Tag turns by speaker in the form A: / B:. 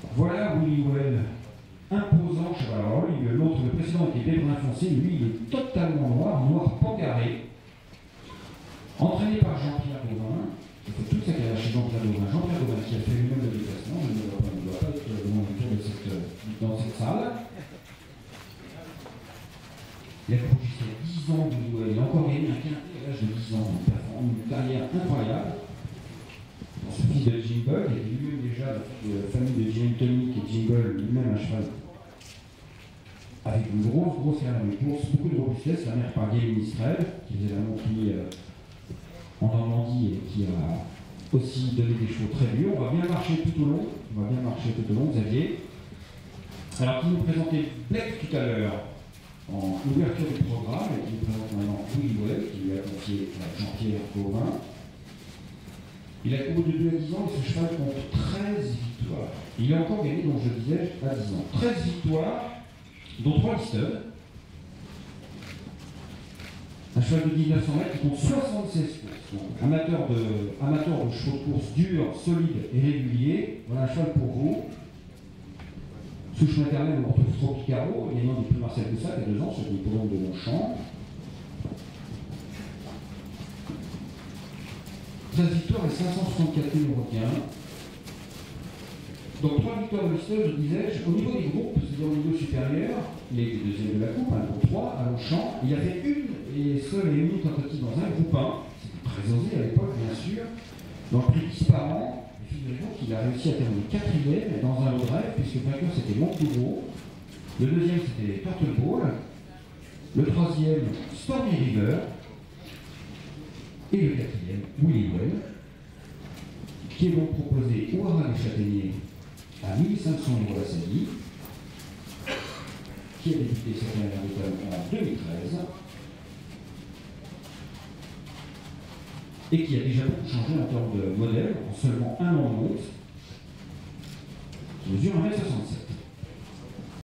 A: Voilà Willy Well, imposant cheval. Alors lui, l'autre, le précédent était brun foncé, lui il est totalement noir, noir pangaré. Entraîné par Jean-Pierre Gauvin, il fait toute sa carrière chez Jean-Pierre Gauvin. Jean-Pierre Gauvin qui a fait lui-même le déplacement, je ne dois pas être dans cette salle. Il a couru jusqu'à 10 ans de Willy Well. Il a encore gagné un quintet à l'âge de 10 ans. Une carrière incroyable. Son fils de Jingle, il était lui-même déjà la famille de Jim Tonic et Jingle, lui-même un cheval avec une grosse carrière de course, beaucoup de robustesse. La mère par Gaël Mistrel, qui faisait la montée en Normandie et qui a aussi donné des chevaux très durs. On va bien marcher tout au long, Xavier. Alors, qui nous présentait Blake tout à l'heure en ouverture du programme et qui nous présente maintenant Willy Well, qui lui a confié à Jean-Pierre Gauvin. Il a couru de 2 à 10 ans et ce cheval compte 13 victoires. Il a encore gagné, donc je disais, à 10 ans. 13 victoires, dont 3 Listed. Un cheval de 1900 mètres qui compte 76 courses. Donc, amateur de chevaux de course durs, solides et réguliers, voilà un cheval pour vous. Souche maternelle, on retrouve Tropicaro, gagnant du prix Marcel Boussac il y a 2 ans, sur l'hippodrome de Longchamp. 13 victoires et 564 numéros de gain. Donc 3 victoires de Listed, je disais, au niveau des groupes, c'est-à-dire au niveau supérieur, les deuxièmes de la coupe, un groupe 3 à Longchamp, il y avait une et seule et unique tentative dans un groupe 1, c'était très osé à l'époque bien sûr, dans le prix disparant, et figurez-vous qu'il a réussi à terminer 4e dans un lot de rêve, puisque le vainqueur c'était Montpoureau, le deuxième c'était Turtle Ball, le troisième Stormy River, et le 4e, Willy Well, qui est donc proposé au Haras des Châtaigniers à 1500 € la saillie, qui a débuté sa carrière en 2013 et qui a déjà beaucoup changé en termes de modèle en seulement 1 an de monte, qui mesure 1,67 m.